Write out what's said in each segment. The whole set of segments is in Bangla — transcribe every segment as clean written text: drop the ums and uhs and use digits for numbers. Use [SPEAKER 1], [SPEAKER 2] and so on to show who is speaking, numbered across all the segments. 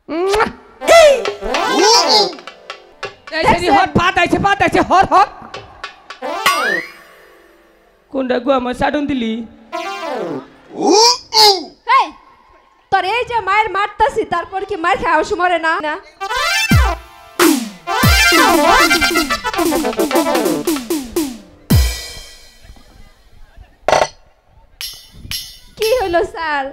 [SPEAKER 1] হট ভাত আইছে হট হট কোনটা গো আমার সাডন দিলি
[SPEAKER 2] এই তোর এই যে মায়ের মারতাছি তারপর কি মার খাওয়া সমরে না না কি হলো স্যার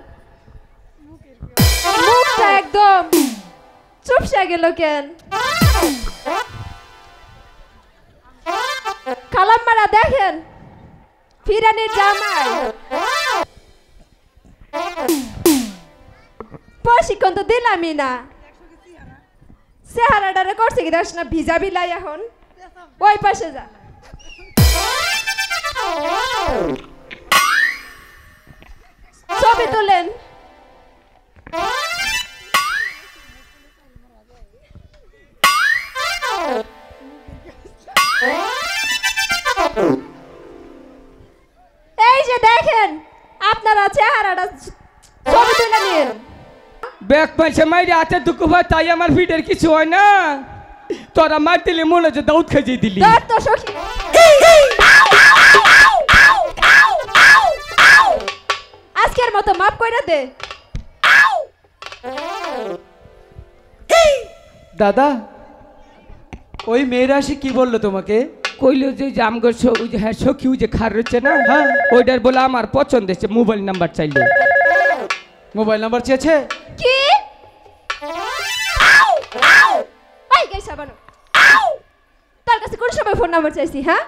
[SPEAKER 2] মুখটা একদম চুপসে গেল কেন খালাম মারা দেখেন ফিরানির জামাই প্রশিক্ষণ তো দিলামই না চেহারাটারে করছে কি দেখ না ভিজা বিলাই এখন ওই পাশে যা ছবি তোলেন এই যে দেখেন আপনারা চেহারাটা ছবি তুলে নিন
[SPEAKER 1] ব্যাগ পয়সা মাইরে হাতে দুঃখ ভাই তাই আমার ভিড়ের কিছু হয় না তোরা মার দিলে মনে হচ্ছে দাউদ খেয়ে দিলি
[SPEAKER 2] তো সখী আজকের মতো মাপ কইরা দে
[SPEAKER 3] দাদা ওই মেয়েরা এসে কি বললো তোমাকে?
[SPEAKER 1] কইলো যে আমগর ওই যে হ্যাঁ সখী ওই যে খার রয়েছে না হ্যাঁ ওইটার বলে আমার পছন্দ এসে মোবাইল নাম্বার চাইলো
[SPEAKER 3] মোবাইল নাম্বার চেয়েছে
[SPEAKER 2] কি এই গাইসা বানো তোর কাছে কোন সময় ফোন নাম্বার চাইছি হ্যাঁ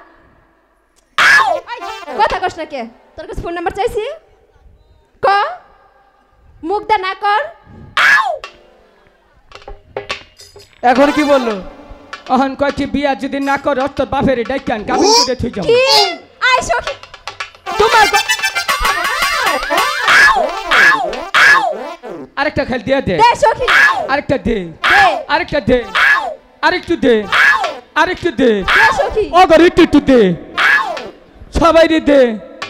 [SPEAKER 2] কথা কস না কে তোর কাছে ফোন নাম্বার চাইছি ক মুখ দা না কর
[SPEAKER 3] এখন কি বললো?
[SPEAKER 1] অহন কয় কি বিয়া যদি না করো তোর বাপের ডাইকান কাবিন করে থই যাও
[SPEAKER 2] কি আই সখী
[SPEAKER 1] তোমার আরেকটা খেল দিয়ে দে
[SPEAKER 2] দে সখী
[SPEAKER 1] আরেকটা দে
[SPEAKER 2] দে
[SPEAKER 1] আরেকটা দে আরেকটু দে আরেকটু দে
[SPEAKER 2] দে সখী
[SPEAKER 1] ওগর একটু দে সবাই রে দে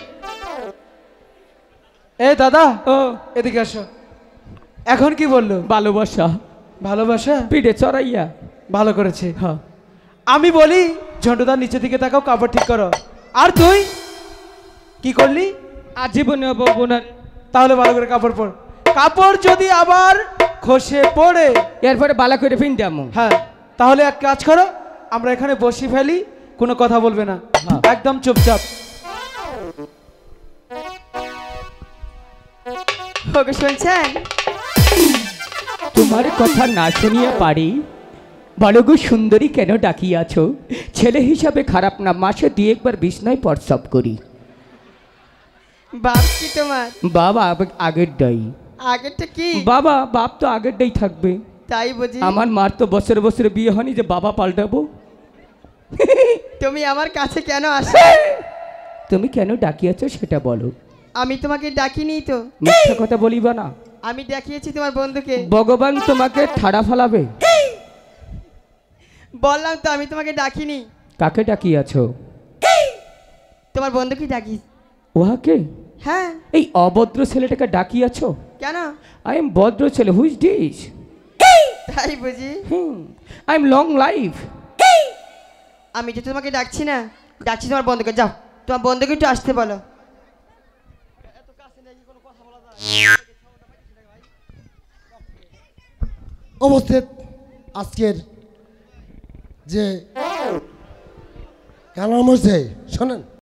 [SPEAKER 3] এ দাদা
[SPEAKER 1] ও
[SPEAKER 3] এদিকে আসো। এখন কি বললো?
[SPEAKER 1] ভালোবাসা
[SPEAKER 3] ভালোবাসা
[SPEAKER 1] পিঠে চড়াইয়া
[SPEAKER 3] ভালো করেছে।
[SPEAKER 1] হ্যাঁ
[SPEAKER 3] আমি বলি ঝন্টুদার নিচে দিকে তাকাও, কাপড় ঠিক করো। আর তুই কি করলি?
[SPEAKER 1] আজীবনে বলবো না
[SPEAKER 3] তাহলে ভালো করে কাপড় পর। কাপড় যদি আবার খসে পড়ে
[SPEAKER 1] এরপরে বালা করে ফিন দামু
[SPEAKER 3] হ্যাঁ তাহলে এক কাজ করো, আমরা এখানে বসি ফেলি, কোনো কথা বলবে না, একদম চুপচাপ।
[SPEAKER 4] ওকে শুনছেন?
[SPEAKER 1] তোমার কথা না শুনিয়া পারি বলো গো সুন্দরী কেন ডাকিয়াছ? ছেলে হিসাবে খারাপ না, মাসে দুই একবার বিছনায় প্রস্রাব করি।
[SPEAKER 4] বাপ কি তোমার?
[SPEAKER 1] বাবা আগের ডাই।
[SPEAKER 4] আগেরটা কি?
[SPEAKER 1] বাবা বাপ তো আগের ডাই থাকবে।
[SPEAKER 4] তাই বুঝি?
[SPEAKER 1] আমার মার তো বছরে বছরে বিয়ে হয়নি যে বাবা পাল্টাবো।
[SPEAKER 4] তুমি আমার কাছে কেন আসো?
[SPEAKER 1] তুমি কেন ডাকিয়াছ সেটা বলো।
[SPEAKER 4] আমি তোমাকে ডাকিনি তো।
[SPEAKER 1] মিথ্যা কথা বলিবা না।
[SPEAKER 4] আমি ডাকিয়েছি তোমার বন্ধুকে।
[SPEAKER 1] ভগবান তোমাকে ঠাড়া ফালাবে।
[SPEAKER 4] বললাম তো আমি তোমাকে ডাকিনি।
[SPEAKER 1] কাকে ডাকিয়াছ?
[SPEAKER 4] তোমার বন্ধুকে ডাকি।
[SPEAKER 1] ওহাকে?
[SPEAKER 4] হ্যাঁ।
[SPEAKER 1] এই অভদ্র ছেলেটাকে ডাকিয়াছ?
[SPEAKER 4] কেন?
[SPEAKER 1] আই এম ভদ্র ছেলে। Who's this?
[SPEAKER 4] তাই বুঝি?
[SPEAKER 1] I am long life.
[SPEAKER 4] আমি যে তোমাকে ডাকছি না, ডাকছি তোমার বন্ধুকে। যাও তোমার বন্ধুকে একটু আসতে বলো।
[SPEAKER 5] উপস্থিত আজকের যে গান মধ্যে শোনেন।